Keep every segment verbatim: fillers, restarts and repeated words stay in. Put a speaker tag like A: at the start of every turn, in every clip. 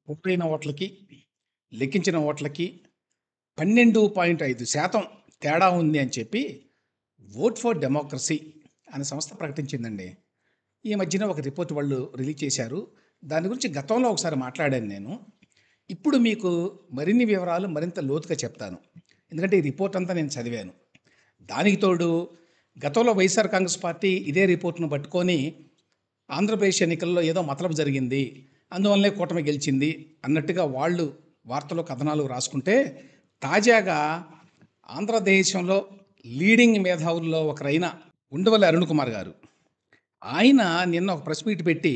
A: పూర్తయిన ఓట్లకి, లెక్కించిన ఓట్లకి పన్నెండు పాయింట్ ఐదు శాతం తేడా ఉంది అని చెప్పి ఓట్ ఫర్ డెమోక్రసీ అనే సంస్థ ప్రకటించిందండి. ఈ మధ్యన ఒక రిపోర్ట్ వాళ్ళు రిలీజ్ చేశారు. దాని గురించి గతంలో ఒకసారి మాట్లాడాను నేను. ఇప్పుడు మీకు మరిన్ని వివరాలు మరింత లోతుగా చెప్తాను. ఎందుకంటే ఈ రిపోర్ట్ అంతా నేను చదివాను. దానికి తోడు గతంలో వైఎస్ఆర్ కాంగ్రెస్ పార్టీ ఇదే రిపోర్ట్‌ను పట్టుకొని ఆంధ్రప్రదేశ్ ఎన్నికల్లో ఏదో మతలబు జరిగింది, అందువల్లనే కూటమి గెలిచింది అన్నట్టుగా వాళ్ళు వార్తలు, కథనాలు రాసుకుంటే, తాజాగా ఆంధ్రదేశంలో లీడింగ్ మేధావుల్లో ఒకరైన ఉండవల్లి అరుణ్ కుమార్ గారు, ఆయన నిన్న ఒక ప్రెస్ మీట్ పెట్టి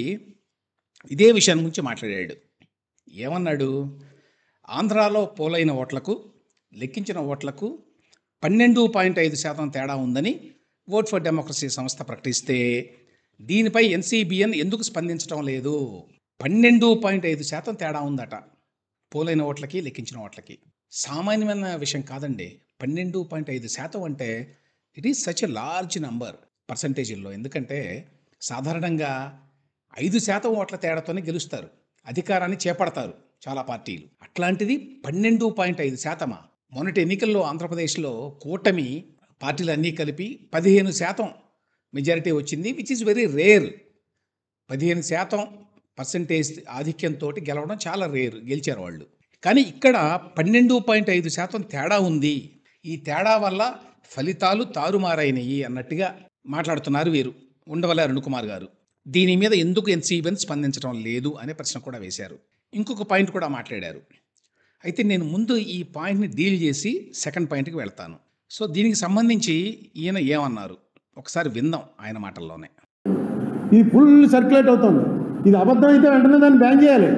A: ఇదే విషయం గురించి మాట్లాడాడు. ఏమన్నాడు? ఆంధ్రాలో పోలైన ఓట్లకు, లెక్కించిన ఓట్లకు పన్నెండు పాయింట్ ఐదు శాతం తేడా ఉందని ఓట్ ఫర్ డెమోక్రసీ సంస్థ ప్రకటిస్తే, దీనిపై ఎన్సీబీఎన్ ఎందుకు స్పందించడం లేదు? పన్నెండు పాయింట్ ఐదు శాతం తేడా ఉందట పోలైన ఓట్లకి, లెక్కించిన ఓట్లకి. సామాన్యమైన విషయం కాదండి. పన్నెండు పాయింట్ ఐదు శాతం అంటే it is such a large number పర్సంటేజీల్లో. ఎందుకంటే సాధారణంగా ఐదు శాతం ఓట్ల తేడాతోనే గెలుస్తారు, అధికారాన్ని చేపడతారు చాలా పార్టీలు. అట్లాంటిది పన్నెండు పాయింట్ ఐదు శాతమా? మొన్నటి ఎన్నికల్లో ఆంధ్రప్రదేశ్లో కూటమి పార్టీలన్నీ కలిపి పదిహేను శాతం మెజారిటీ వచ్చింది, విచ్ ఈజ్ వెరీ రేర్. పదిహేను శాతం పర్సంటేజ్ ఆధిక్యంతో గెలవడం చాలా రేర్, గెలిచారు వాళ్ళు. కానీ ఇక్కడ పన్నెండు పాయింట్ ఐదు శాతం తేడా ఉంది. ఈ తేడా వల్ల ఫలితాలు తారుమారైనయి అన్నట్టుగా మాట్లాడుతున్నారు వీరు, ఉండవల్లి అరుణ్ కుమార్ గారు. దీని మీద ఎందుకు ఎన్సీబీఎన్ స్పందించడం లేదు అనే ప్రశ్న కూడా వేశారు. ఇంకొక పాయింట్ కూడా మాట్లాడారు. అయితే నేను ముందు ఈ పాయింట్ని డీల్ చేసి సెకండ్ పాయింట్కి వెళ్తాను. సో దీనికి సంబంధించి ఈయన ఏమన్నారు ఒకసారి విందాం ఆయన మాటల్లోనే.
B: ఇది ఫుల్ సర్క్యులేట్ అవుతుంది. ఇది అబద్ధం అయితే వెంటనే దాన్ని బ్యాన్ చేయాలి,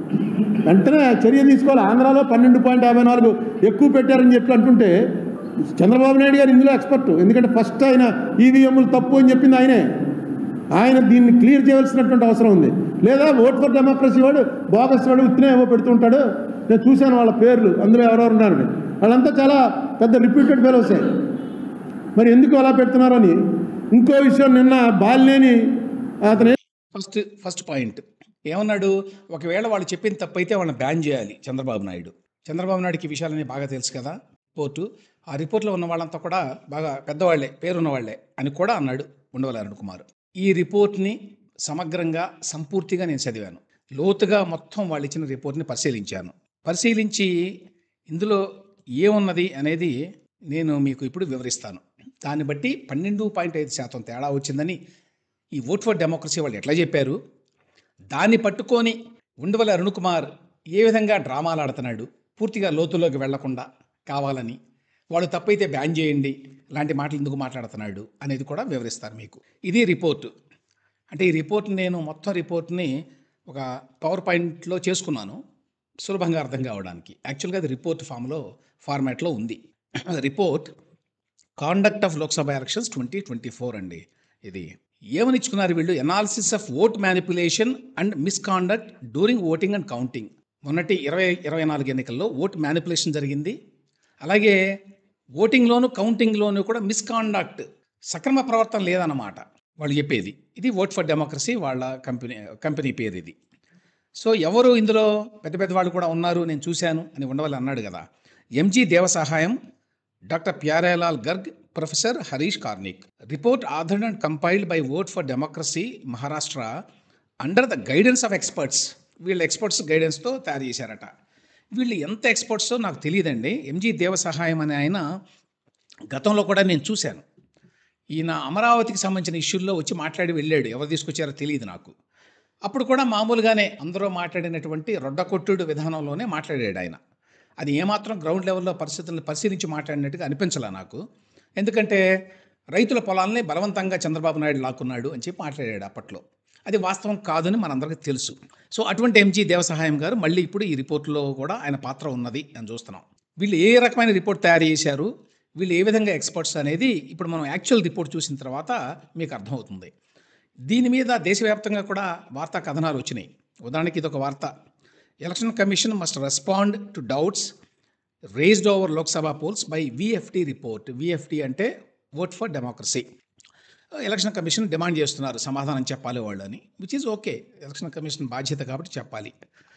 B: వెంటనే చర్య తీసుకోవాలి. ఆంధ్రాలో పన్నెండు పాయింట్ యాభై నాలుగు ఎక్కువ పెట్టారని చెప్పి అంటుంటే చంద్రబాబు నాయుడు గారు ఇందులో ఎక్స్పర్ట్. ఎందుకంటే ఫస్ట్ ఆయన ఈవీఎంలు తప్పు అని చెప్పింది ఆయనే. ఆయన దీన్ని క్లియర్ చేయవలసినటువంటి అవసరం ఉంది. లేదా ఓట్ ఫర్ డెమోక్రసీ వాడు బోగస్ వాడు ఉత్తినే ఏవో పెడుతుంటాడు. నేను చూశాను వాళ్ళ పేర్లు, అందులో ఎవరెవరు ఉన్నారని. వాళ్ళంతా చాలా పెద్ద రిపీటెడ్ ఫెలోసే. మరి ఎందుకు అలా పెడుతున్నారని ఇంకో విషయం, నిన్న బాలినేని అతను
A: ఫస్ట్ ఫస్ట్ పాయింట్ ఏమన్నాడు? ఒకవేళ వాళ్ళు చెప్పిన తప్పు అయితే వాళ్ళని బ్యాన్ చేయాలి చంద్రబాబు నాయుడు. చంద్రబాబు నాయుడుకి ఈ విషయాలన్నీ బాగా తెలుసు కదా. రిపోర్టు ఆ రిపోర్ట్లో ఉన్న వాళ్ళంతా కూడా బాగా పెద్దవాళ్లే, పేరున్న వాళ్లే అని కూడా అన్నాడు ఉండవల్లి అరుణ్ కుమార్. ఈ రిపోర్ట్ని సమగ్రంగా సంపూర్తిగా నేను చదివాను, లోతుగా మొత్తం వాళ్ళు ఇచ్చిన రిపోర్ట్ని పరిశీలించాను. పరిశీలించి ఇందులో ఏమున్నది అనేది నేను మీకు ఇప్పుడు వివరిస్తాను. దాన్ని బట్టి పన్నెండు పాయింట్ ఐదు శాతం తేడా వచ్చిందని ఈ ఓట్ ఫర్ డెమోక్రసీ వాళ్ళు ఎట్లా చెప్పారు, దాన్ని పట్టుకొని ఉండవల్లి అరుణ్ కుమార్ ఏ విధంగా డ్రామాలు ఆడుతున్నాడు, పూర్తిగా లోతుల్లోకి వెళ్లకుండా కావాలని, వాళ్ళు తప్పైతే బ్యాన్ చేయండి లాంటి మాటలు ఎందుకు మాట్లాడుతున్నాడు అనేది కూడా వివరిస్తారు మీకు. ఇది రిపోర్టు. అంటే ఈ రిపోర్ట్ నేను మొత్తం రిపోర్ట్ని ఒక పవర్ పాయింట్లో చేసుకున్నాను సులభంగా అర్థం కావడానికి. యాక్చువల్గా అది రిపోర్ట్ ఫామ్లో ఫార్మాట్లో ఉంది. Report conduct of Lok Sabha elections twenty twenty four అండి. ఇది ఏమని ఇచ్చుకున్నారు వీళ్ళు? Analysis of vote manipulation and misconduct during voting and counting. మొన్నటి ఇరవై ఇరవై నాలుగు ఎన్నికల్లో ఓట్ మ్యానిపులేషన్ జరిగింది, అలాగే ఓటింగ్లోను కౌంటింగ్లోనూ కూడా మిస్కాండక్ట్, సక్రమ ప్రవర్తన లేదన్నమాట వాళ్ళు చెప్పేది. ఇది ఓట్ ఫర్ డెమోక్రసీ వాళ్ళ కంపెనీ కంపెనీ పేరు ఇది. సో ఎవరు ఇందులో పెద్ద పెద్ద వాళ్ళు కూడా ఉన్నారు, నేను చూశాను అని ఉండవల్లి అన్నాడు కదా. MG Devasahayam, doctor Pyarelal Garg, professor Harish Karnik. Report authored and compiled by vote for democracy Maharashtra under the guidance of experts. వీళ్ళ ఎక్స్పర్ట్స్ గైడెన్స్తో తయారు చేశారట. వీళ్ళు ఎంత ఎక్స్పర్ట్సో నాకు తెలియదండి. ఎంజీ దేవసహాయం అనే ఆయన గతంలో కూడా నేను చూశాను. ఈయన అమరావతికి సంబంధించిన ఇష్యూల్లో వచ్చి మాట్లాడి వెళ్ళాడు, ఎవరు తీసుకొచ్చారో తెలియదు నాకు. అప్పుడు కూడా మామూలుగానే అందరూ మాట్లాడినటువంటి రొడ్డకొట్టుడు విధానంలోనే మాట్లాడాడు ఆయన. అది ఏమాత్రం గ్రౌండ్ లెవెల్లో పరిస్థితులను పరిశీలించి మాట్లాడినట్టుగా అనిపించలే నాకు. ఎందుకంటే రైతుల పొలాలని బలవంతంగా చంద్రబాబు నాయుడు లాక్కున్నాడు అని చెప్పి మాట్లాడాడు అప్పట్లో. అది వాస్తవం కాదని మనందరికీ తెలుసు. సో అటువంటి ఎంజీ దేవసహాయం గారు మళ్ళీ ఇప్పుడు ఈ రిపోర్ట్లో కూడా ఆయన పాత్ర ఉన్నది అని చూస్తున్నాం. వీళ్ళు ఏ రకమైన రిపోర్ట్ తయారు చేశారు, వీళ్ళు ఏ విధంగా ఎక్స్పర్ట్స్ అనేది ఇప్పుడు మనం యాక్చువల్ రిపోర్ట్ చూసిన తర్వాత మీకు అర్థమవుతుంది. దీని మీద దేశవ్యాప్తంగా కూడా వార్తా కథనాలు వచ్చినాయి. ఉదాహరణకి ఇదొక వార్త. Election commission must respond to doubts raised over Lok Sabha polls by VFT report. VFT అంటే vote for democracy. Election commission demand చేస్తున్నారు సమాధానం చెప్పాలి వాళ్ళు అని, which is okay. Election commission బాధ్యత కాబట్టి చెప్పాలి.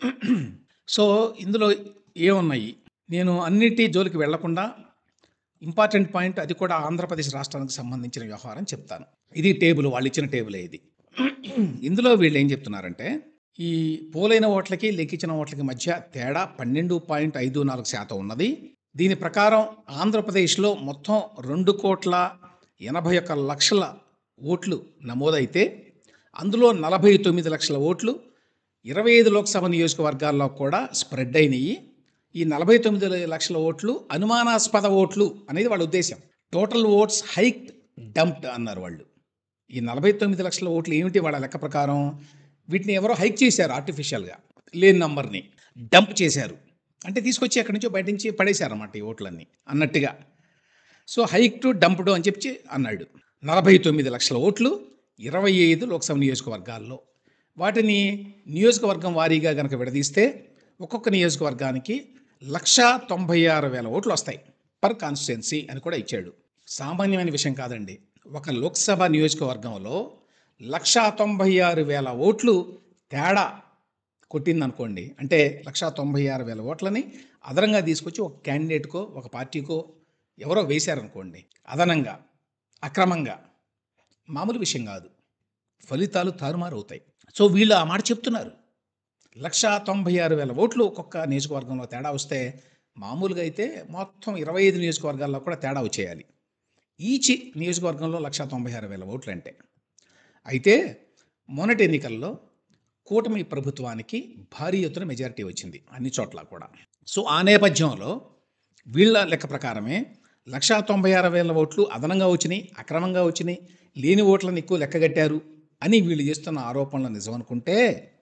A: సో ఇందులో ఏమున్నాయి, నేను అన్నిటి జోలికి వెళ్లకుండా ఇంపార్టెంట్ పాయింట్, అది కూడా ఆంధ్రప్రదేశ్ రాష్ట్రానికి సంబంధించిన వ్యవహారం చెప్తాను. ఇది టేబుల్, వాళ్ళు ఇచ్చిన టేబులే ఇది. ఇందులో వీళ్ళు ఏం చెప్తున్నారంటే, ఈ పోలైన ఓట్లకి లెక్కించిన ఓట్లకి మధ్య తేడా పన్నెండు పాయింట్ ఐదు నాలుగు శాతం ఉన్నది. దీని ప్రకారం ఆంధ్రప్రదేశ్లో మొత్తం రెండు కోట్ల ఎనభై ఒక్క లక్షల ఓట్లు నమోదైతే అందులో నలభై తొమ్మిది లక్షల ఓట్లు ఇరవై ఐదు లోక్సభ నియోజకవర్గాల్లో కూడా స్ప్రెడ్ అయినాయి. ఈ నలభై తొమ్మిది లక్షల ఓట్లు అనుమానాస్పద ఓట్లు అనేది వాళ్ళ ఉద్దేశం. టోటల్ ఓట్స్ హైక్డ్ డంప్డ్ అన్నారు వాళ్ళు. ఈ నలభై తొమ్మిది లక్షల ఓట్లు ఏమిటి వాళ్ళ లెక్క ప్రకారం? వీటిని ఎవరో హైక్ చేశారు, ఆర్టిఫిషియల్గా లేని నంబర్ని డంప్ చేశారు, అంటే తీసుకొచ్చి అక్కడి నుంచో బయట నుంచి పడేశారన్నమాట ఈ ఓట్లన్నీ అన్నట్టుగా. సో హైక్ టు డంప్డ్ అని చెప్పి అన్నాడు. నలభై తొమ్మిది లక్షల ఓట్లు ఇరవై ఐదు లోక్సభ నియోజకవర్గాల్లో. వాటిని నియోజకవర్గం వారీగా కనుక విడదీస్తే ఒక్కొక్క నియోజకవర్గానికి లక్ష తొంభై ఆరు వేల ఓట్లు వస్తాయి పర్ కాన్స్టిట్యున్సీ అని కూడా ఇచ్చాడు. సామాన్యమైన విషయం కాదండి. ఒక లోక్సభ నియోజకవర్గంలో లక్ష తొంభై ఆరు వేల ఓట్లు తేడా కొట్టిందనుకోండి, అంటే లక్ష తొంభై ఆరు వేల ఓట్లని అదనంగా తీసుకొచ్చి ఒక క్యాండిడేట్కో ఒక పార్టీకో ఎవరో వేశారనుకోండి, అదనంగా అక్రమంగా, మామూలు విషయం కాదు, ఫలితాలు తారుమారు అవుతాయి. సో వీళ్ళు ఆ మాట చెప్తున్నారు. లక్ష తొంభై ఆరు వేల ఓట్లు ఒక్కొక్క నియోజకవర్గంలో తేడా వస్తే మామూలుగా అయితే మొత్తం ఇరవై ఐదు నియోజకవర్గాల్లో కూడా తేడా వచ్చేయాలి. ఈచ్ నియోజకవర్గంలో లక్ష తొంభై ఆరు వేల ఓట్లు అంటే. అయితే మొన్నటి ఎన్నికల్లో కూటమి ప్రభుత్వానికి భారీ ఎత్తున మెజారిటీ వచ్చింది అన్ని చోట్ల కూడా. సో ఆ నేపథ్యంలో వీళ్ళ లెక్క ప్రకారమే లక్ష తొంభై ఆరు వేల ఓట్లు అదనంగా వచ్చినాయి, అక్రమంగా వచ్చినాయి, లేని ఓట్లను ఎక్కువ లెక్కగట్టారు అని వీళ్ళు చేస్తున్న ఆరోపణలు నిజం అనుకుంటే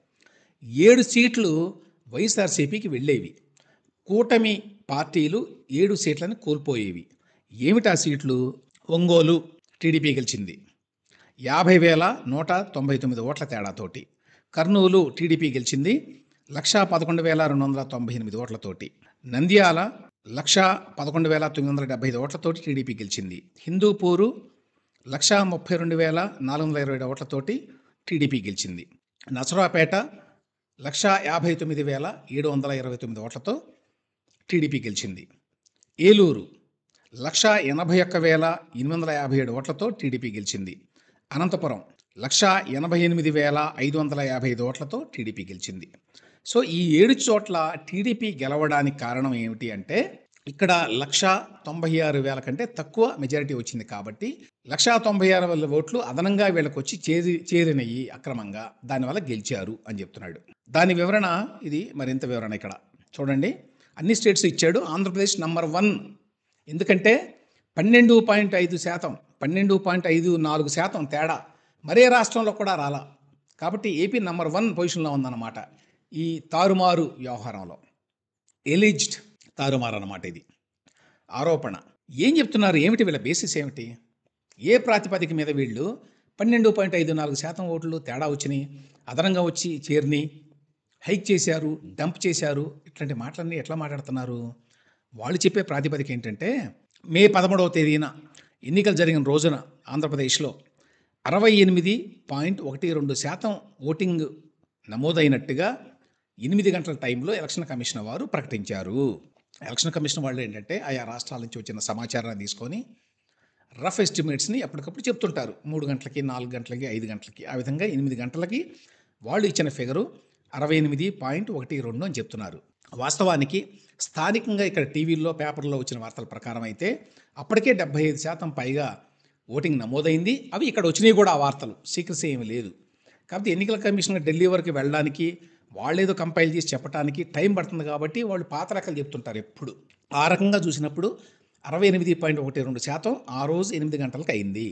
A: ఏడు సీట్లు వైఎస్ఆర్సీపీకి వెళ్ళేవి. కూటమి పార్టీలు ఏడు సీట్లను కోల్పోయేవి. ఏమిటా సీట్లు? ఒంగోలు టీడీపీ గెలిచింది యాభై వేల నూట తొంభై తొమ్మిది ఓట్ల తేడాతోటి. కర్నూలు టీడీపీ గెలిచింది లక్ష పదకొండు వేల రెండు వందల తొంభై ఎనిమిది ఓట్లతోటి. నంద్యాల లక్ష పదకొండు వేల తొమ్మిది వందల డెబ్బై ఐదు ఓట్లతోటి టీడీపీ గెలిచింది. హిందూపూరు లక్ష ముప్పై రెండు వేల నాలుగు వందల ఇరవై ఏడు ఓట్లతోటి టీడీపీ గెలిచింది. నసరాపేట లక్ష యాభై తొమ్మిది వేల ఏడు వందల ఇరవై తొమ్మిది ఓట్లతో టీడీపీ గెలిచింది. ఏలూరు లక్ష ఎనభై ఒక్క వేల ఎనిమిది వందల యాభై ఏడు ఓట్లతో టీడీపీ గెలిచింది. అనంతపురం లక్ష ఎనభై ఎనిమిది వేల ఐదు వందల యాభై ఐదు ఓట్లతో టీడీపీ గెలిచింది. సో ఈ ఏడు చోట్ల టీడీపీ గెలవడానికి కారణం ఏమిటి అంటే, ఇక్కడ లక్ష తొంభై ఆరు వేల కంటే తక్కువ మెజారిటీ వచ్చింది కాబట్టి లక్ష తొంభై ఆరు వేల ఓట్లు అదనంగా వీళ్ళకి వచ్చి చేరి చేరినయి అక్రమంగా, దానివల్ల గెలిచారు అని చెప్తున్నాడు. దాని వివరణ ఇది, మరింత వివరణ ఇక్కడ చూడండి. అన్ని స్టేట్స్ ఇచ్చాడు, ఆంధ్రప్రదేశ్ నంబర్ వన్. ఎందుకంటే పన్నెండు పాయింట్ ఐదు శాతం పన్నెండు పాయింట్ ఐదు నాలుగు శాతం తేడా మరే రాష్ట్రంలో కూడా రాలా. కాబట్టి ఏపీ నంబర్ వన్ పొజిషన్లో ఉందన్నమాట ఈ తారుమారు వ్యవహారంలో. ఎలిజ్డ్ తారుమారు అన్నమాట ఇది ఆరోపణ. ఏం చెప్తున్నారు? ఏమిటి వీళ్ళ బేసిస్ ఏమిటి? ఏ ప్రాతిపదిక మీద వీళ్ళు పన్నెండు పాయింట్ ఐదు నాలుగు శాతం ఓట్లు తేడా వచ్చినాయి, అదనంగా వచ్చి చేరిని, హైక్ చేశారు, డంప్ చేశారు, ఇట్లాంటి మాటలన్నీ ఎట్లా మాట్లాడుతున్నారు? వాళ్ళు చెప్పే ప్రాతిపదిక ఏంటంటే, మే పదమూడవ తేదీన ఎన్నికలు జరిగిన రోజున ఆంధ్రప్రదేశ్లో అరవై ఎనిమిది పాయింట్ ఒకటి రెండు శాతం ఓటింగ్ నమోదైనట్టుగా ఎనిమిది గంటల టైంలో ఎలక్షన్ కమిషన్ వారు ప్రకటించారు. ఎలక్షన్ కమిషన్ వాళ్ళు ఏంటంటే ఆయా రాష్ట్రాల నుంచి వచ్చిన సమాచారాన్ని తీసుకొని రఫ్ ఎస్టిమేట్స్ని ఎప్పటికప్పుడు చెప్తుంటారు. మూడు గంటలకి, నాలుగు గంటలకి, ఐదు గంటలకి, ఆ విధంగా ఎనిమిది గంటలకి వాళ్ళు ఇచ్చిన ఫిగరు అరవై ఎనిమిది పాయింట్ ఒకటి రెండు అని చెప్తున్నారు. వాస్తవానికి స్థానికంగా ఇక్కడ టీవీల్లో, పేపర్లో వచ్చిన వార్తల ప్రకారం అయితే అప్పటికే డెబ్బై ఐదు శాతం పైగా ఓటింగ్ నమోదైంది. అవి ఇక్కడ వచ్చినాయి కూడా ఆ వార్తలు, సీక్రెసీ ఏమీ లేదు. కాబట్టి ఎన్నికల కమిషన్ ఢిల్లీ వరకు వెళ్ళడానికి, వాళ్ళేదో కంపైల్ చేసి చెప్పడానికి టైం పడుతుంది. కాబట్టి వాళ్ళు పాత లెక్కలు చెప్తుంటారు ఎప్పుడు. ఆ రకంగా చూసినప్పుడు అరవై ఎనిమిది పాయింట్ ఒకటి రెండు శాతం ఆ రోజు ఎనిమిది గంటలకు అయింది.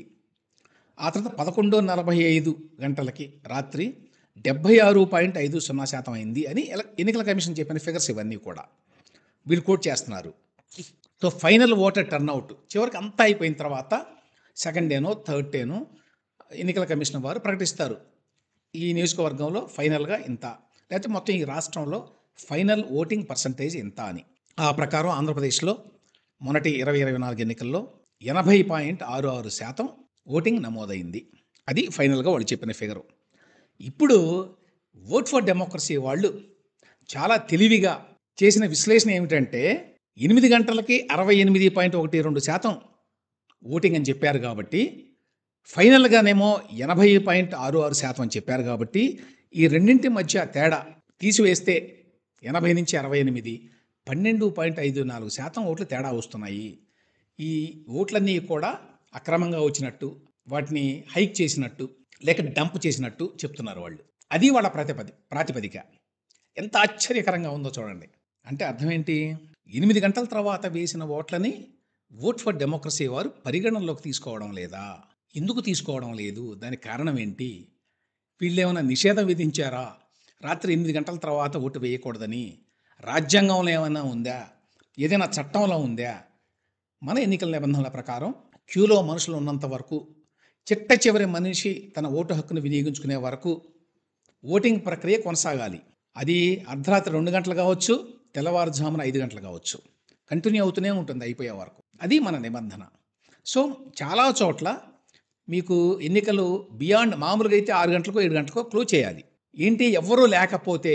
A: ఆ తర్వాత పదకొండు నలభై ఐదు గంటలకి రాత్రి డెబ్బై ఆరు పాయింట్ ఐదు సున్నా శాతం అయింది అని ఎన్నికల కమిషన్ చెప్పిన ఫిగర్స్ ఇవన్నీ కూడా వీళ్ళు కోట్ చేస్తున్నారు. సో ఫైనల్ ఓటర్ టర్న్అవుట్ చివరికి అంతా అయిపోయిన తర్వాత సెకండ్ డేనో థర్డ్ డేనో ఎన్నికల కమిషన్ వారు ప్రకటిస్తారు, ఈ నియోజకవర్గంలో ఫైనల్గా ఇంత, లేకపోతే మొత్తం ఈ రాష్ట్రంలో ఫైనల్ ఓటింగ్ పర్సంటేజ్ ఇంత అని. ఆ ప్రకారం ఆంధ్రప్రదేశ్లో మొన్నటి ఇరవై ఇరవై నాలుగు ఎన్నికల్లో ఎనభై పాయింట్ ఆరు ఆరు శాతం ఓటింగ్ నమోదైంది. అది ఫైనల్గా వాళ్ళు చెప్పిన ఫిగరు. ఇప్పుడు ఓట్ ఫర్ డెమోక్రసీ వాళ్ళు చాలా తెలివిగా చేసిన విశ్లేషణ ఏమిటంటే ఎనిమిది గంటలకి అరవై ఎనిమిది పాయింట్ ఒకటి రెండు శాతం ఓటింగ్ అని చెప్పారు కాబట్టి, ఫైనల్గానేమో ఎనభై పాయింట్ ఆరు ఆరు శాతం అని చెప్పారు కాబట్టి, ఈ రెండింటి మధ్య తేడా తీసివేస్తే ఎనభై నుంచి అరవై ఎనిమిది పన్నెండు పాయింట్ ఐదు నాలుగు శాతం ఓట్లు తేడా వస్తున్నాయి. ఈ ఓట్లన్నీ కూడా అక్రమంగా వచ్చినట్టు, వాటిని హైక్ చేసినట్టు లేక డంప్ చేసినట్టు చెప్తున్నారు వాళ్ళు. అది వాళ్ళ ప్రతిపది ప్రాతిపదిక. ఎంత ఆశ్చర్యకరంగా ఉందో చూడండి. అంటే అర్థం ఏంటి? ఎనిమిది గంటల తర్వాత వేసిన ఓట్లని ఓట్ ఫర్ డెమోక్రసీ వారు పరిగణనలోకి తీసుకోవడం లేదా? ఎందుకు తీసుకోవడం లేదు? దానికి కారణం ఏంటి? వీళ్ళు ఏమైనా నిషేధం విధించారా? రాత్రి ఎనిమిది గంటల తర్వాత ఓటు వేయకూడదని రాజ్యాంగంలో ఏమైనా ఉందా? ఏదైనా చట్టంలో ఉందా? మన ఎన్నికల నిబంధనల ప్రకారం క్యూలో మనుషులు ఉన్నంత వరకు, చిట్ట చివరి మనిషి తన ఓటు హక్కును వినియోగించుకునే వరకు ఓటింగ్ ప్రక్రియ కొనసాగాలి. అది అర్ధరాత్రి రెండు గంటలు కావచ్చు, తెల్లవారుజామున ఐదు గంటలు కావచ్చు, కంటిన్యూ అవుతూనే ఉంటుంది అయిపోయే వరకు. అది మన నిబంధన. సో చాలా చోట్ల మీకు ఎన్నికలు బియాండ్ మామూలుగా అయితే ఆరు గంటలకో ఏడు గంటలకో క్లోజ్ చేయాలి. ఏంటి, ఎవరూ లేకపోతే,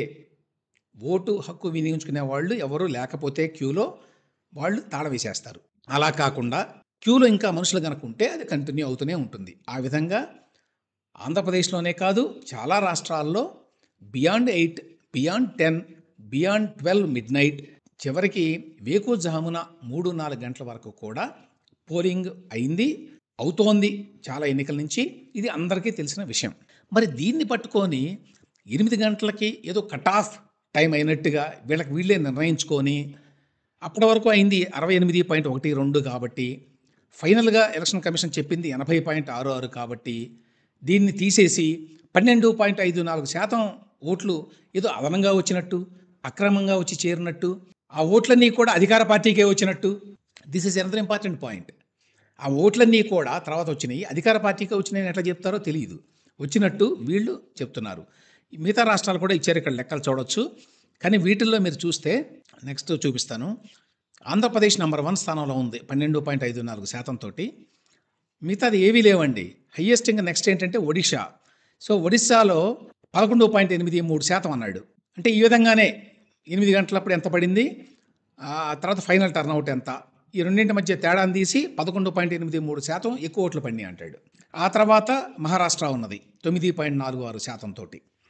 A: ఓటు హక్కు వినియోగించుకునే వాళ్ళు ఎవరూ లేకపోతే క్యూలో వాళ్ళు తాళ వేసేస్తారు. అలా కాకుండా క్యూలో ఇంకా మనుషులు కనుక్కుంటే అది కంటిన్యూ అవుతూనే ఉంటుంది. ఆ విధంగా ఆంధ్రప్రదేశ్లోనే కాదు, చాలా రాష్ట్రాల్లో beyond eight, beyond ten, beyond twelve midnight, చివరికి వేకుజామున మూడు నాలుగు గంటల వరకు కూడా పోలింగ్ అయింది, అవుతోంది చాలా ఎన్నికల నుంచి. ఇది అందరికీ తెలిసిన విషయం. మరి దీన్ని పట్టుకొని ఎనిమిది గంటలకి ఏదో కట్ ఆఫ్ టైం అయినట్టుగా వీళ్ళకి వీళ్ళే నిర్ణయించుకొని, అప్పటి వరకు అయింది అరవై ఎనిమిది పాయింట్ ఒకటి రెండు కాబట్టి, ఫైనల్గా ఎలక్షన్ కమిషన్ చెప్పింది ఎనభై పాయింట్ ఆరు ఆరు కాబట్టి, దీన్ని తీసేసి పన్నెండు పాయింట్ ఐదు నాలుగు శాతం ఓట్లు ఏదో అదనంగా వచ్చినట్టు, అక్రమంగా వచ్చి చేరినట్టు, ఆ ఓట్లన్నీ కూడా అధికార పార్టీకే వచ్చినట్టు. This is another important point. ఆ ఓట్లన్నీ కూడా తర్వాత వచ్చినాయి, అధికార పార్టీకే వచ్చినాయని ఎట్లా చెప్తారో తెలియదు, వచ్చినట్టు వీళ్ళు చెప్తున్నారు. మిగతా రాష్ట్రాలు కూడా ఇచ్చారు, ఇక్కడ లెక్కలు చూడొచ్చు. కానీ వీటిల్లో మీరు చూస్తే, నెక్స్ట్ చూపిస్తాను, ఆంధ్రప్రదేశ్ నెంబర్ వన్ స్థానంలో ఉంది పన్నెండు పాయింట్ ఐదు నాలుగు శాతంతో. మిగతాది ఏవీ లేవండి. హయ్యెస్ట్ ఇంకా నెక్స్ట్ ఏంటంటే ఒడిషా. సో ఒడిశాలో పదకొండు పాయింట్ ఎనిమిది మూడు శాతం అన్నాడు. అంటే ఈ విధంగానే ఎనిమిది గంటలప్పుడు ఎంత పడింది, ఆ తర్వాత ఫైనల్ టర్న్అవుట్ ఎంత, ఈ రెండింటి మధ్య తేడాను తీసి పదకొండు పాయింట్ ఎనిమిది మూడు శాతం ఎక్కువ ఓట్లు పడినాయి అంటాడు. ఆ తర్వాత మహారాష్ట్ర ఉన్నది తొమ్మిది పాయింట్ నాలుగు ఆరు శాతంతో.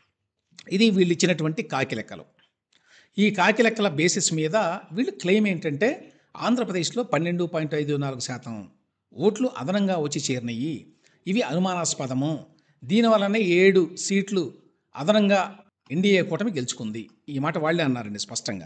A: ఇది వీళ్ళు ఇచ్చినటువంటి కాకి లెక్కలు. ఈ కాకి లెక్కల బేసిస్ మీద వీళ్ళు క్లెయిమ్ ఏంటంటే ఆంధ్రప్రదేశ్లో పన్నెండు పాయింట్ ఐదు నాలుగు శాతం ఓట్లు అదనంగా వచ్చి చేరినాయి, ఇవి అనుమానాస్పదము, దీనివల్లనే ఏడు సీట్లు అదనంగా ఎన్డీఏ కూటమి గెలుచుకుంది. ఈ మాట వాళ్ళే అన్నారండి స్పష్టంగా.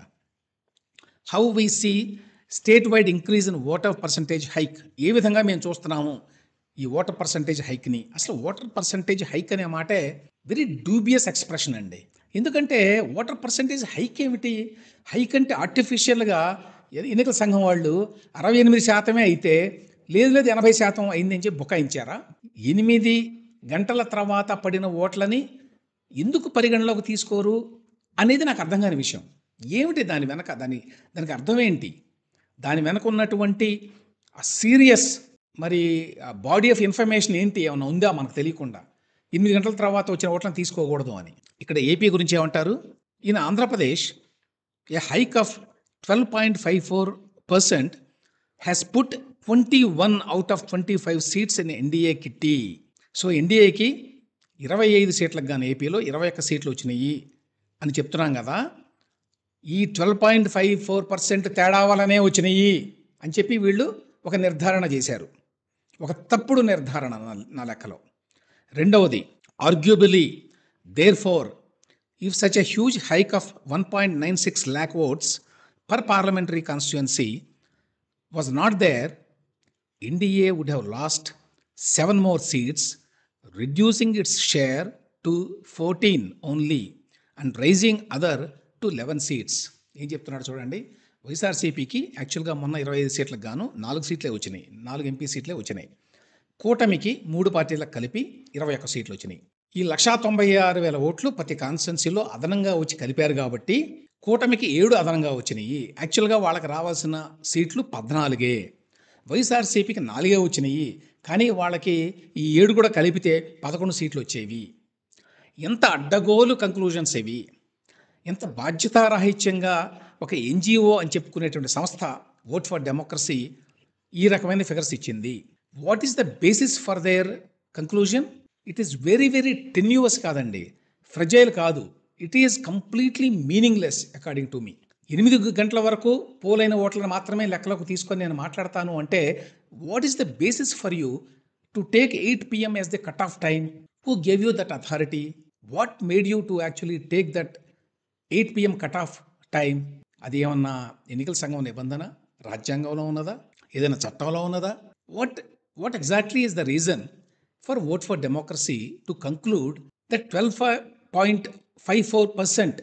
A: How we see statewide increase in voter percentage hike. ఏ విధంగా మేము చూస్తున్నాము ఈ ఓటర్ పర్సంటేజ్ హైక్ని? అసలు ఓటర్ పర్సంటేజ్ హైక్ అనే మాటే వెరీ డూబియస్ ఎక్స్ప్రెషన్ అండి. ఎందుకంటే ఓటర్ పర్సంటేజ్ హైక్ ఏమిటి? హైక్ అంటే ఆర్టిఫిషియల్గా ఎన్నికల సంఘం వాళ్ళు అరవై ఎనిమిది శాతమే అయితే లేదు లేదు ఎనభై శాతం అయిందని చెప్పి బుకాయించారా? ఎనిమిది గంటల తర్వాత పడిన ఓట్లని ఎందుకు పరిగణలోకి తీసుకోరు అనేది నాకు అర్థం కాని విషయం. ఏమిటి దాని వెనక, దాని దానికి అర్థం ఏంటి? దాని వెనక ఉన్నటువంటి ఆ సీరియస్ మరి బాడీ ఆఫ్ ఇన్ఫర్మేషన్ ఏంటి? ఏమైనా ఉందా మనకు తెలియకుండా ఎనిమిది గంటల తర్వాత వచ్చిన ఓట్లను తీసుకోకూడదు అని? ఇక్కడ ఏపీ గురించి ఏమంటారు? In Andhra Pradesh a hike of twelve point five four percent has put twenty one out of twenty five seats in NDA kitty. So ఎన్డీఏకి ఇరవై ఐదు సీట్లకు కానీ ఏపీలో ఇరవై ఒక్క సీట్లు వచ్చినాయి అని చెప్తున్నాం కదా. ఈ twelve point five four percent తేడా వల్లనే వచ్చినాయి అని చెప్పి వీళ్ళు ఒక నిర్ధారణ చేశారు, ఒక తప్పుడు నిర్ధారణ నా లెక్కలో. రెండవది, arguably therefore if such a huge hike of one point nine six lakh votes per parliamentary constituency was not there, N D A would have lost seven more seats, reducing its share to fourteen only and raising other to eleven seats. ఏం చెప్తున్నాడు చూడండి. వైఎస్ఆర్సీపీకి యాక్చువల్గా మొన్న ఇరవై ఐదు సీట్లకు గాను నాలుగు సీట్లే వచ్చినాయి, నాలుగు ఎంపీ సీట్లే వచ్చినాయి. కూటమికి మూడు పార్టీలకు కలిపి ఇరవై ఒక్క సీట్లు వచ్చినాయి. ఈ లక్షా తొంభై ఆరు వేల ఓట్లు ప్రతి కాన్స్టిట్యున్సీలో అదనంగా వచ్చి కలిపారు కాబట్టి కూటమికి ఏడు అదనంగా వచ్చినాయి. యాక్చువల్గా వాళ్ళకి రావాల్సిన సీట్లు పద్నాలుగే, వైఎస్ఆర్సీపీకి నాలుగే వచ్చినాయి. కానీ వాళ్ళకి ఈ ఏడు కూడా కలిపితే పదకొండు సీట్లు వచ్చేవి. ఎంత అడ్డగోలు కంక్లూజన్స్ ఇవి. ఎంత బాధ్యతారాహిత్యంగా ఒక ఎన్జిఓ అని చెప్పుకునేటువంటి సంస్థ ఓట్ ఫర్ డెమోక్రసీ ఈ రకమైన ఫిగర్స్ ఇచ్చింది. What is the basis for their conclusion? It is very very tenuous కాదండి, ఫ్రెజైల్ కాదు, it is completely meaningless according to me. ఎనిమిది గంటల వరకు పోలైన ఓట్లను మాత్రమే లెక్కలోకి తీసుకొని నేను మాట్లాడతాను అంటే what is the basis for you to take eight PM as the cut off time? Who gave you that authority? What made you to actually take that eight PM cut off time? అది ఏమన్నా ఎన్నికల సంఘం నిబంధన, రాజ్యాంగంలో ఉన్నదా, ఏదైనా చట్టంలో ఉన్నదా? What what exactly is the reason for vote for democracy to conclude that twelve point five four percent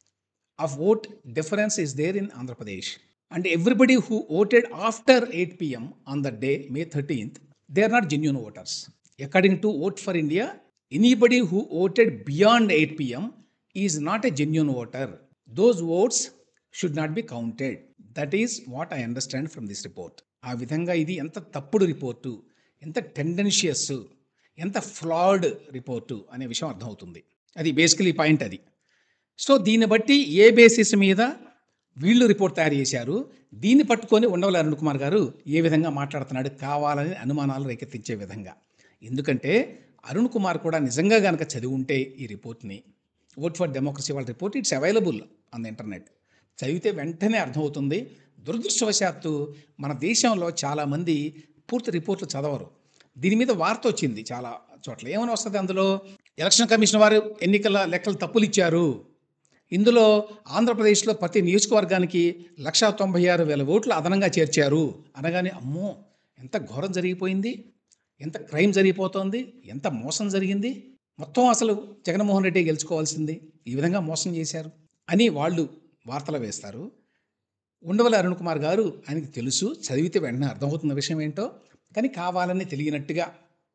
A: of vote difference is there in Andhra Pradesh, and everybody who voted after eight p.m. on the day, May thirteenth, they are not genuine voters. According to Vote for India, anybody who voted beyond eight p.m. is not a genuine voter. Those votes should not be counted. That is what I understand from this report. ఆ విధంగా ఇది ఎంత తప్పుడు report, ఎంత టెండెన్షియస్, ఎంత ఫ్లాడ్ report అనే విషయం అర్థమవుతుంది. అది బేసికలీ పాయింట్ అది. సో దీన్ని బట్టి ఏ బేసిస్ మీద వీళ్ళు రిపోర్ట్ తయారు చేశారు, దీన్ని పట్టుకొని ఉండవల్లి అరుణ్ కుమార్ గారు ఏ విధంగా మాట్లాడుతున్నాడు, కావాలని అనుమానాలు రేకెత్తించే విధంగా. ఎందుకంటే అరుణ్ కుమార్ కూడా నిజంగా కనుక చదివి ఉంటే ఈ రిపోర్ట్ని, ఓట్ ఫర్ డెమోక్రసీ వాళ్ళ report it's available on the internet, చదివితే వెంటనే అర్థమవుతుంది. దురదృష్టవశాత్తు మన దేశంలో చాలామంది పూర్తి రిపోర్ట్లు చదవరు. దీని మీద వార్త వచ్చింది చాలా చోట్ల. ఏమైనా వస్తుంది అందులో, ఎలక్షన్ కమిషన్ వారు ఎన్నికల లెక్కలు తప్పులు ఇచ్చారు, ఇందులో ఆంధ్రప్రదేశ్లో ప్రతి నియోజకవర్గానికి లక్షా తొంభై ఆరు వేల ఓట్లు అదనంగా చేర్చారు అనగానే అమ్మో ఎంత ఘోరం జరిగిపోయింది, ఎంత క్రైమ్ జరిగిపోతుంది, ఎంత మోసం జరిగింది, మొత్తం అసలు జగన్మోహన్ రెడ్డి గెలుచుకోవాల్సింది, ఈ విధంగా మోసం చేశారు అని వాళ్ళు వార్తలు వేస్తారు. ఉండవల్లి అరుణ్ కుమార్ గారు ఆయనకి తెలుసు, చదివితే వెంటనే అర్థమవుతున్న విషయం ఏంటో, కానీ కావాలని తెలియనట్టుగా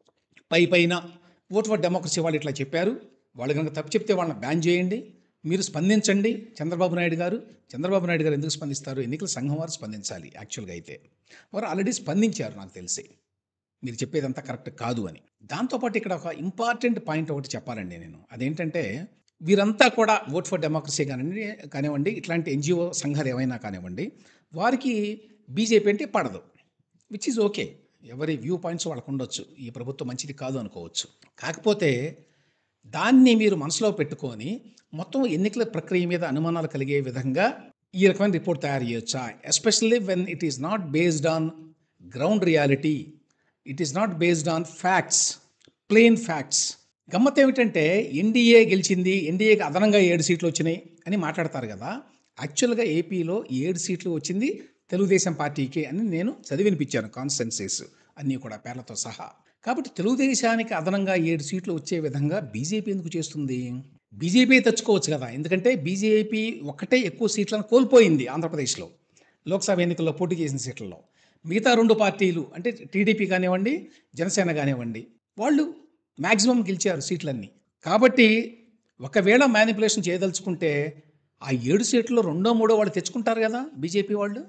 A: పై పైన ఓట్ ఫర్ డెమోక్రసీ వాళ్ళు ఇట్లా చెప్పారు, వాళ్ళు కనుక తప్పు చెప్తే వాళ్ళని బ్యాన్ చేయండి, మీరు స్పందించండి చంద్రబాబు నాయుడు గారు. చంద్రబాబు నాయుడు గారు ఎందుకు స్పందిస్తారు? ఎన్నికల సంఘం వారు స్పందించాలి. యాక్చువల్గా అయితే వారు ఆల్రెడీ స్పందించారు నాకు తెలిసి, మీరు చెప్పేదంతా కరెక్ట్ కాదు అని. దాంతోపాటు ఇక్కడ ఒక ఇంపార్టెంట్ పాయింట్ ఒకటి చెప్పాలండి నేను, అదేంటంటే వీరంతా కూడా ఓట్ ఫర్ డెమోక్రసీ కానివ్వండి కానివ్వండి ఇట్లాంటి ఎన్జిఓ సంఘాలు ఏమైనా కానివ్వండి, వారికి బీజేపీ అంటే పడదు, విచ్ ఈజ్ ఓకే, ఎవరి వ్యూ పాయింట్స్ వాళ్ళకు ఉండొచ్చు, ఈ ప్రభుత్వం మంచిది కాదు అనుకోవచ్చు. కాకపోతే దాన్ని మీరు మనసులో పెట్టుకొని మొత్తం ఎన్నికల ప్రక్రియ మీద అనుమానాలు కలిగే విధంగా ఈ రకమైన రిపోర్ట్ తయారు చేయొచ్చా? Especially when it is not based on ground reality, it is not based on facts, plain facts. గమ్మత్ ఏమిటంటే ఎన్డీఏ గెలిచింది, ఎన్డీఏకి అదనంగా ఏడు సీట్లు వచ్చినాయి అని మాట్లాడతారు కదా. యాక్చువల్గా ఏపీలో ఏడు సీట్లు వచ్చింది తెలుగుదేశం పార్టీకి అని నేను చదివినిపించాను, కాన్స్టెన్సీస్ అన్నీ కూడా పేర్లతో సహా. కాబట్టి తెలుగుదేశానికి అదనంగా ఏడు సీట్లు వచ్చే విధంగా బీజేపీ ఎందుకు చేస్తుంది? బీజేపీ తెచ్చుకోవచ్చు కదా, ఎందుకంటే బీజేపీ ఒక్కటే ఎక్కువ సీట్లను కోల్పోయింది ఆంధ్రప్రదేశ్లో లోక్సభ ఎన్నికల్లో పోటీ చేసిన సీట్లలో. మిగతా రెండు పార్టీలు అంటే టీడీపీ కానివ్వండి, జనసేన కానివ్వండి, వాళ్ళు మ్యాక్సిమం గెలిచారు సీట్లన్నీ. కాబట్టి ఒకవేళ మ్యానిపులేషన్ చేయదలుచుకుంటే ఆ ఏడు సీట్లలో రెండో మూడో వాళ్ళు తెచ్చుకుంటారు కదా బీజేపీ వాళ్ళు,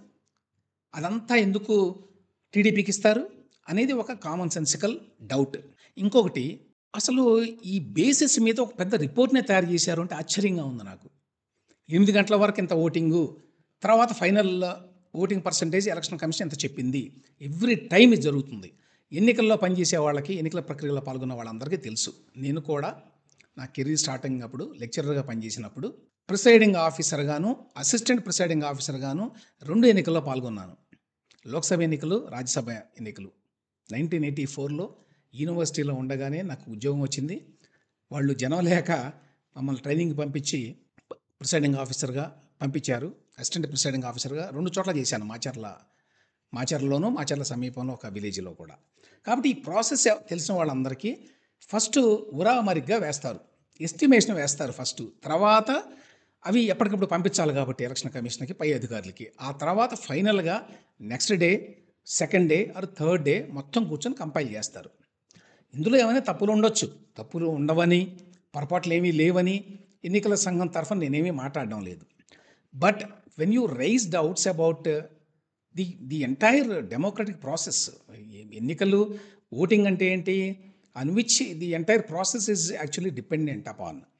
A: అదంతా ఎందుకు టీడీపీకి ఇస్తారు అనేది ఒక కామన్ సెన్సికల్ డౌట్. ఇంకొకటి, అసలు ఈ బేసిస్ మీద ఒక పెద్ద రిపోర్ట్నే తయారు చేశారు అంటే ఆశ్చర్యంగా ఉంది నాకు. ఎనిమిది గంటల వరకు ఇంత ఓటింగు, తర్వాత final voting percentage election commission ఎంత చెప్పింది, ఎవ్రీ టైం ఇది జరుగుతుంది. ఎన్నికల్లో పనిచేసే వాళ్ళకి, ఎన్నికల ప్రక్రియలో పాల్గొన్న వాళ్ళందరికీ తెలుసు. నేను కూడా నా కెరీర్ స్టార్టింగ్ అప్పుడు లెక్చరర్గా పనిచేసినప్పుడు ప్రిసైడింగ్ ఆఫీసర్గాను, అసిస్టెంట్ ప్రిసైడింగ్ ఆఫీసర్గాను రెండు ఎన్నికల్లో పాల్గొన్నాను. లోక్సభ ఎన్నికలు, రాజ్యసభ ఎన్నికలు. నైన్టీన్ ఎయిటీ ఫోర్లో యూనివర్సిటీలో ఉండగానే నాకు ఉద్యోగం వచ్చింది. వాళ్ళు జనం లేక మమ్మల్ని ట్రైనింగ్ పంపించి ప్రిసైడింగ్ ఆఫీసర్గా పంపించారు. అసిస్టెంట్ ప్రిసైడింగ్ ఆఫీసర్గా రెండు చోట్ల చేశాను, మాచర్ల మాచర్లలోనూ మాచర్ల సమీపంలో ఒక విలేజ్లో కూడా. కాబట్టి ఈ ప్రాసెస్ తెలిసిన వాళ్ళందరికీ ఫస్ట్ ఉరామరిగ్గా వేస్తారు, ఎస్టిమేషన్ వేస్తారు ఫస్ట్, తర్వాత అవి ఎప్పటికప్పుడు పంపించాలి కాబట్టి ఎలక్షన్ కమిషన్కి, పై అధికారులకి. ఆ తర్వాత ఫైనల్గా next day, second day or third day మొత్తం కూర్చొని కంపైల్ చేస్తారు. ఇందులో ఏమైనా తప్పులు ఉండొచ్చు, తప్పులు ఉండవని, పొరపాట్లు ఏమీ లేవని ఎన్నికల సంఘం తరఫున నేనేమీ మాట్లాడడం లేదు. But when you raise doubts about the the entire democratic process, ఎన్నికలు ఓటింగ్ అంటే ఏంటి, on which the entire process is actually dependent upon.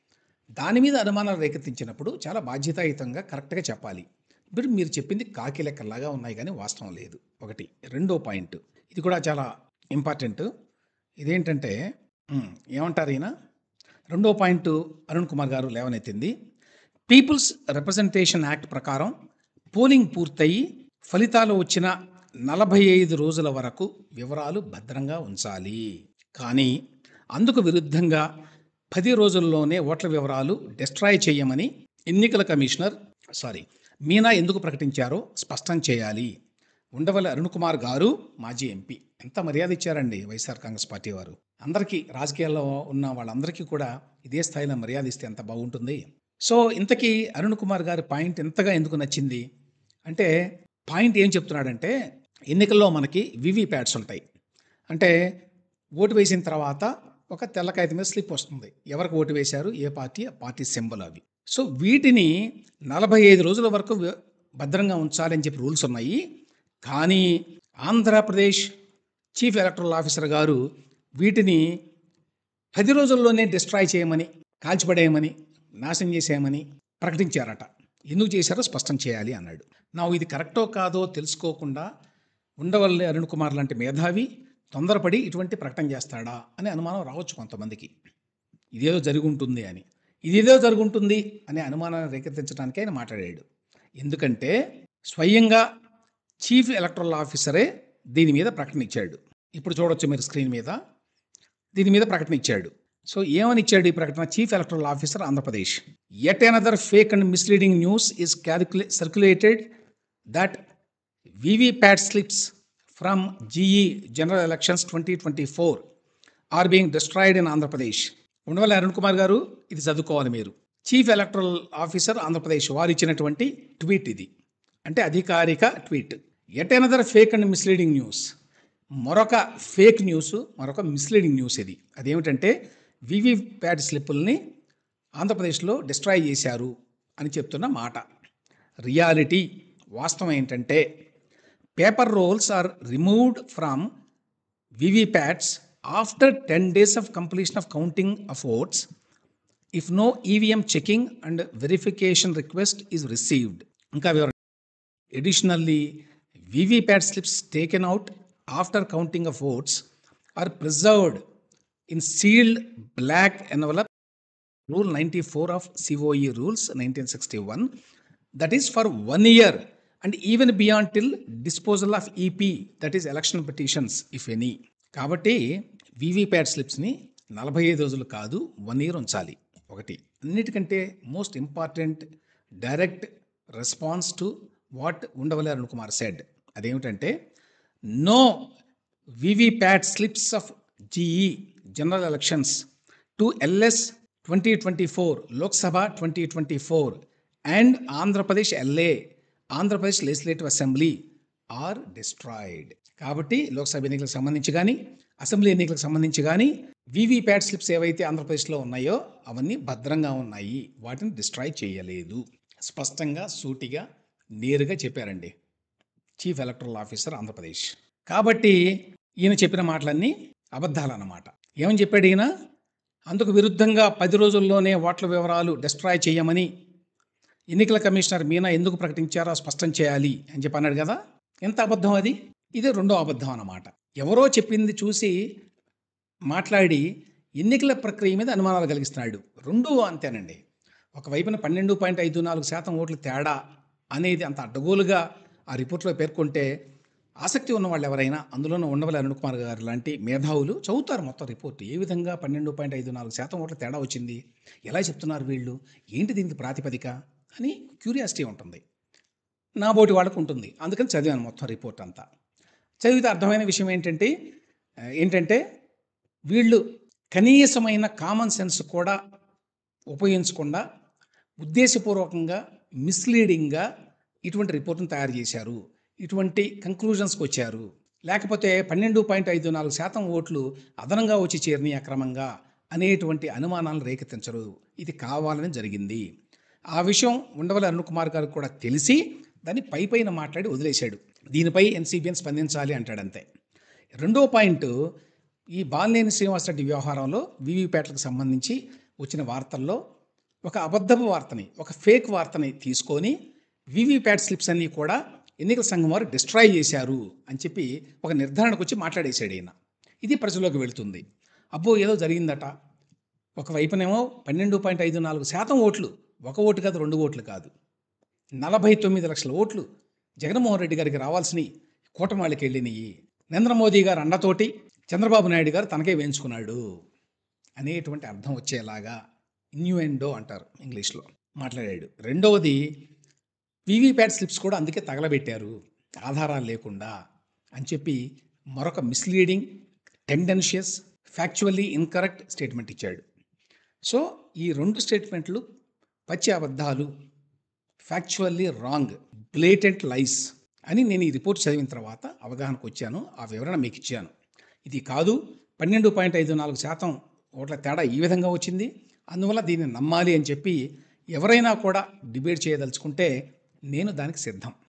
A: దాని మీద అనుమానాలు రేకెత్తించినప్పుడు చాలా బాధ్యతాయుతంగా కరెక్ట్గా చెప్పాలి. ఇప్పుడు మీరు చెప్పింది కాకి లెక్కల్లాగా ఉన్నాయి కానీ వాస్తవం లేదు ఒకటి. రెండో పాయింట్ ఇది కూడా చాలా ఇంపార్టెంట్. ఇదేంటంటే ఉమ్, ఏమంటారు ఈయన రెండో పాయింట్ అరుణ్ కుమార్ గారు లేవనెత్తింది, పీపుల్స్ రిప్రజెంటేషన్ యాక్ట్ ప్రకారం పోలింగ్ పూర్తయి ఫలితాలు వచ్చిన నలభై ఐదు రోజుల వరకు వివరాలు భద్రంగా ఉంచాలి. కానీ అందుకు విరుద్ధంగా పది రోజుల్లోనే ఓట్ల వివరాలు డిస్ట్రాయ్ చేయమని ఎన్నికల కమిషనర్ సారీ మీనా ఎందుకు ప్రకటించారో స్పష్టం చేయాలి. ఉండవల్లి అరుణ్ కుమార్ గారు మాజీ ఎంపీ ఎంత మర్యాద ఇచ్చారండి వైఎస్ఆర్ కాంగ్రెస్ పార్టీ వారు. అందరికీ రాజకీయాల్లో ఉన్న వాళ్ళందరికీ కూడా ఇదే స్థాయిలో మర్యాద ఇస్తే ఎంత బాగుంటుంది. సో ఇంతకీ అరుణ్ కుమార్ గారి పాయింట్ ఎంతగా ఎందుకు నచ్చింది అంటే, పాయింట్ ఏం చెప్తున్నాడంటే, ఎన్నికల్లో మనకి వివి ప్యాడ్స్ ఉంటాయి. అంటే ఓటు వేసిన తర్వాత ఒక తెల్ల కాగితం మీద స్లిప్ వస్తుంది, ఎవరికి ఓటు వేశారు, ఏ పార్టీ, ఆ పార్టీ సింబల్ అవి. సో వీటిని నలభై ఐదు రోజుల వరకు వ- భద్రంగా ఉంచాలని చెప్పి రూల్స్ ఉన్నాయి. కానీ ఆంధ్రప్రదేశ్ చీఫ్ ఎలక్టరల్ ఆఫీసర్ గారు వీటిని పది రోజుల్లోనే డిస్ట్రాయ్ చేయమని, కాల్చిపడేయమని, నాశనం చేసేయమని ప్రకటించారట. ఎందుకు చేశారో స్పష్టం చేయాలి అన్నాడు. నా ఇది కరెక్టో కాదో తెలుసుకోకుండా ఉండవల్లి అరుణ్ కుమార్ లాంటి మేధావి తొందరపడి ఇటువంటి ప్రకటన చేస్తాడా అని అనుమానం రావచ్చు కొంతమందికి. ఇదేదో జరిగి ఉంటుంది అని, ఇదేదో జరుగుంటుంది అనే అనుమానాన్ని రేకెత్తించడానికి ఆయన మాట్లాడాడు. ఎందుకంటే స్వయంగా చీఫ్ ఎలక్టరల్ ఆఫీసరే దీని మీద ప్రకటన ఇచ్చాడు. ఇప్పుడు చూడొచ్చు మీరు స్క్రీన్ మీద, దీని మీద ప్రకటన ఇచ్చాడు. సో ఏమని ఇచ్చాడు ఈ ప్రకటన? Chief electoral officer Andhra Pradesh, yet another fake and misleading news is calcula circulated that VVPAT slips from GE general elections twenty twenty four are being destroyed in Andhra Pradesh. Undavalli Arun Kumar garu ఇది చదువుకోవాలి మీరు. చీఫ్ ఎలక్టరల్ ఆఫీసర్ ఆంధ్రప్రదేశ్ వారు ఇచ్చినటువంటి ట్వీట్ ఇది, అంటే అధికారిక tweet. At another fake and misleading news, మరొక fake news, మరొక మిస్లీడింగ్ న్యూస్ ఇది. అదేమిటంటే వీవీప్యాట్ స్లిప్పుల్ని ఆంధ్రప్రదేశ్లో డిస్ట్రాయ్ చేశారు అని చెప్తున్న మాట. రియాలిటీ వాస్తవం ఏంటంటే paper rolls are removed from VVPATs after ten days of completion of counting of votes if no EVM checking and verification request is received. ఇంకా వివరణ, additionally VVPAT slips taken out after counting of votes are preserved in sealed black envelope, rule ninety-four of C O E rules nineteen sixty-one, that is for one year and even beyond till disposal of E P, that is election petitions if any. కాబట్టి VVPAT స్లిప్స్ని నలభై ఐదు రోజులు కాదు one year ఉంచాలి. ఒకటి. అన్నిటికంటే most important direct response to what Undavalli Arun Kumar said, అదేమిటంటే no VVPAT slips of GE general elections to LS twenty twenty four Lok Sabha twenty twenty four and Andhra Pradesh LA Andhra Pradesh legislative assembly are destroyed. కాబట్టి లోక్సభ ఎన్నికలకు సంబంధించి కానీ అసెంబ్లీ ఎన్నికలకు సంబంధించి కానీ వీవీప్యాట్ స్లిప్స్ ఏవైతే ఆంధ్రప్రదేశ్లో ఉన్నాయో అవన్నీ భద్రంగా ఉన్నాయి, వాటిని డిస్ట్రాయ్ చేయలేదు. స్పష్టంగా సూటిగా నేరుగా చెప్పారండి చీఫ్ ఎలక్టరల్ ఆఫీసర్ ఆంధ్రప్రదేశ్. కాబట్టి ఈయన చెప్పిన మాటలన్నీ అబద్ధాలు అన్నమాట. ఏమని చెప్పాడు ఈయన? అందుకు విరుద్ధంగా పది రోజుల్లోనే ఓట్ల వివరాలు డిస్ట్రాయ్ చేయమని ఎన్నికల కమిషనర్ మీనా ఎందుకు ప్రకటించారో స్పష్టం చేయాలి అని చెప్పి అన్నాడు కదా. ఎంత అబద్ధం అది! ఇది రెండో అబద్ధం అన్నమాట. ఎవరో చెప్పింది చూసి మాట్లాడి ఎన్నికల ప్రక్రియ మీద అనుమానాలు కలిగిస్తున్నాడు. రెండూ అంతేనండి. ఒకవైపున పన్నెండు పాయింట్ ఐదు నాలుగు శాతం ఓట్లు తేడా అనేది అంత అడ్డగోలుగా ఆ రిపోర్ట్లో పేర్కొంటే ఆసక్తి ఉన్న వాళ్ళు ఎవరైనా, అందులోనూ ఉండవల్లి అరుణ్ కుమార్ గారు లాంటి మేధావులు చదువుతారు మొత్తం రిపోర్ట్. ఏ విధంగా పన్నెండు పాయింట్ ఐదు నాలుగు శాతం ఓట్ల తేడా వచ్చింది, ఎలా చెప్తున్నారు వీళ్ళు, ఏంటి దీనికి ప్రాతిపదిక అని క్యూరియాసిటీ ఉంటుంది, నా బోటి వాళ్ళకు ఉంటుంది. అందుకని చదివాను మొత్తం రిపోర్ట్ అంతా. చదివితే అర్థమైన విషయం ఏంటంటే ఏంటంటే వీళ్ళు కనీసమైన కామన్ సెన్స్ కూడా ఉపయోగించకుండా ఉద్దేశపూర్వకంగా మిస్లీడింగ్గా ఇటువంటి రిపోర్ట్ను తయారు చేశారు, ఇటువంటి కంక్లూజన్స్కి వచ్చారు. లేకపోతే పన్నెండు పాయింట్ ఐదు నాలుగు శాతం ఓట్లు అదనంగా వచ్చి చేరినాయి అక్రమంగా అనేటువంటి అనుమానాలను రేకెత్తించరు. ఇది కావాలని జరిగింది. ఆ విషయం ఉండవల్లి అరుణ్ కుమార్ గారికి కూడా తెలిసి దాన్ని పై పైన మాట్లాడి వదిలేశాడు. దీనిపై ఎన్సీబీఎన్ స్పందించాలి అంటాడంతే. రెండో పాయింట్, ఈ బాలినేని శ్రీనివాసరెడ్డి వ్యవహారంలో వీవీప్యాట్లకు సంబంధించి వచ్చిన వార్తల్లో ఒక అబద్ధపు వార్తని, ఒక ఫేక్ వార్తని తీసుకొని వీవీప్యాట్ స్లిప్స్ అన్నీ కూడా ఎన్నికల సంఘం వారు డిస్ట్రాయ్ చేశారు అని చెప్పి ఒక నిర్ధారణకు వచ్చి మాట్లాడేశాడు ఈయన. ఇది ప్రజల్లోకి వెళుతుంది. అబ్బో ఏదో జరిగిందట. ఒకవైపునేమో పన్నెండు పాయింట్ ఐదు నాలుగు శాతం ఓట్లు, ఒక ఓటు కాదు, రెండు ఓట్లు కాదు, నలభై తొమ్మిది లక్షల ఓట్లు జగన్మోహన్ రెడ్డి గారికి రావాల్సినవి కూటమి వాళ్ళకి వెళ్ళినాయి. నరేంద్ర మోదీ గారు అండతోటి చంద్రబాబు నాయుడు గారు తనకే వేయించుకున్నాడు అనేటువంటి అర్థం వచ్చేలాగా ఇన్యూఎండో అంటారు ఇంగ్లీష్లో మాట్లాడాడు. రెండవది, వీవీప్యాట్ స్లిప్స్ కూడా అందుకే తగలబెట్టారు ఆధారాలు లేకుండా అని చెప్పి మరొక misleading, tendentious, factually incorrect statement ఇచ్చాడు. సో ఈ రెండు స్టేట్మెంట్లు పచ్చి అబద్ధాలు, ఫ్యాక్చువల్లీ రాంగ్, బ్లేటెంట్ లైస్ అని నేను ఈ రిపోర్ట్ చదివిన తర్వాత అవగాహనకు వచ్చాను. ఆ వివరణ మీకు ఇచ్చాను. ఇది కాదు, పన్నెండు పాయింట్ ఐదు నాలుగు శాతం ఓట్ల తేడా ఈ విధంగా వచ్చింది, అందువల్ల దీన్ని నమ్మాలి అని చెప్పి ఎవరైనా కూడా డిబేట్ చేయదలుచుకుంటే నేను దానికి సిద్ధం.